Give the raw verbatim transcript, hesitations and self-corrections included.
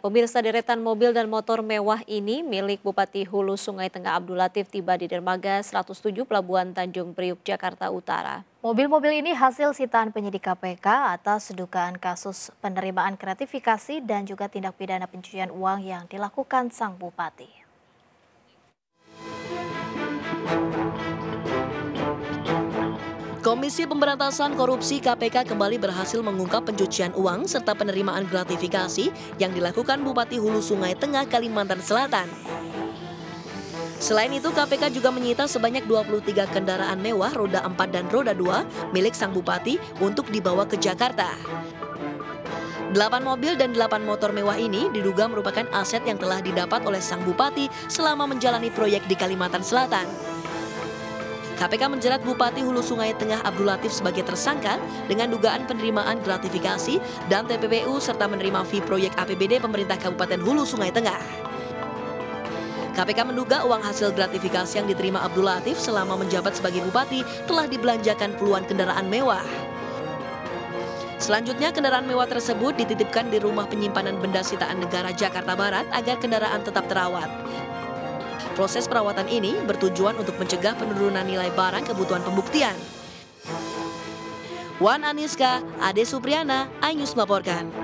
Pemirsa, deretan mobil dan motor mewah ini milik Bupati Hulu Sungai Tengah Abdul Latif tiba di dermaga seratus tujuh Pelabuhan Tanjung Priuk, Jakarta Utara. Mobil-mobil ini hasil sitaan penyidik K P K atas dugaan kasus penerimaan gratifikasi dan juga tindak pidana pencucian uang yang dilakukan sang bupati. Komisi Pemberantasan Korupsi K P K kembali berhasil mengungkap pencucian uang serta penerimaan gratifikasi yang dilakukan Bupati Hulu Sungai Tengah, Kalimantan Selatan. Selain itu, K P K juga menyita sebanyak dua puluh tiga kendaraan mewah roda empat dan roda dua milik sang bupati untuk dibawa ke Jakarta. Delapan mobil dan delapan motor mewah ini diduga merupakan aset yang telah didapat oleh sang bupati selama menjalani proyek di Kalimantan Selatan. K P K menjerat Bupati Hulu Sungai Tengah Abdul Latif sebagai tersangka dengan dugaan penerimaan gratifikasi dan T P P U serta menerima fee proyek A P B D pemerintah Kabupaten Hulu Sungai Tengah. K P K menduga uang hasil gratifikasi yang diterima Abdul Latif selama menjabat sebagai bupati telah dibelanjakan puluhan kendaraan mewah. Selanjutnya, kendaraan mewah tersebut dititipkan di rumah penyimpanan benda sitaan negara Jakarta Barat agar kendaraan tetap terawat. Proses perawatan ini bertujuan untuk mencegah penurunan nilai barang kebutuhan pembuktian. Wan Aniska, Ade Supriyana, iNews melaporkan.